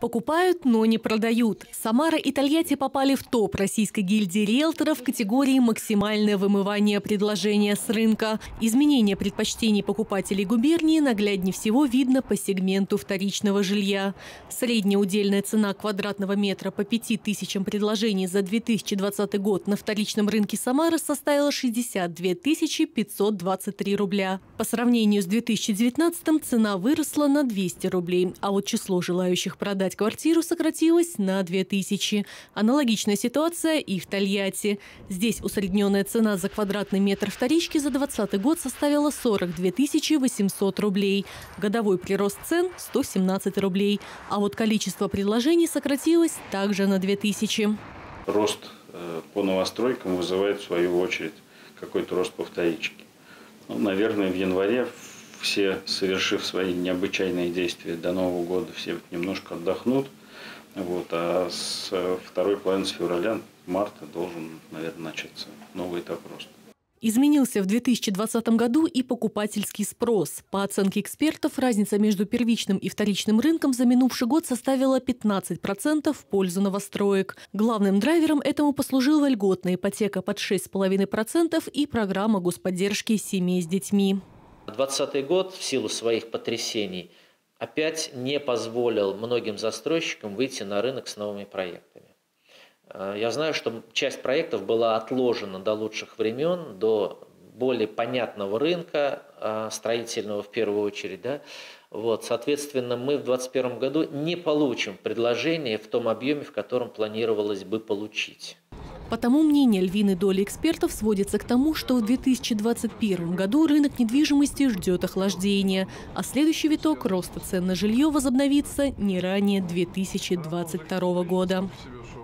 Покупают, но не продают. Самара и Тольятти попали в топ российской гильдии риэлторов в категории «Максимальное вымывание предложения с рынка». Изменение предпочтений покупателей губернии нагляднее всего видно по сегменту вторичного жилья. Средняя удельная цена квадратного метра по 5000 предложений за 2020 год на вторичном рынке Самары составила 62 523 рубля. По сравнению с 2019 цена выросла на 200 рублей, а вот число желающих продать квартиру сократилась на 2000. Аналогичная ситуация и в Тольятти. Здесь усредненная цена за квадратный метр вторички за 2020 год составила 42 800 рублей. Годовой прирост цен – 117 рублей. А вот количество предложений сократилось также на 2000. Рост по новостройкам вызывает в свою очередь какой-то рост по вторичке. Ну, наверное, в январе все, совершив свои необычайные действия до Нового года, все немножко отдохнут. А с второй половины февраля, марта должен, наверное, начаться новый этап роста. Изменился в 2020 году и покупательский спрос. По оценке экспертов, разница между первичным и вторичным рынком за минувший год составила 15% в пользу новостроек. Главным драйвером этому послужила льготная ипотека под 6,5% и программа господдержки семей с детьми. 2020 год в силу своих потрясений опять не позволил многим застройщикам выйти на рынок с новыми проектами. Я знаю, что часть проектов была отложена до лучших времен, до более понятного рынка, строительного в первую очередь. Соответственно, мы в 2021 году не получим предложение в том объеме, в котором планировалось бы получить. Потому мнение львиной доли экспертов сводится к тому, что в 2021 году рынок недвижимости ждет охлаждения, а следующий виток роста цен на жилье возобновится не ранее 2022 года.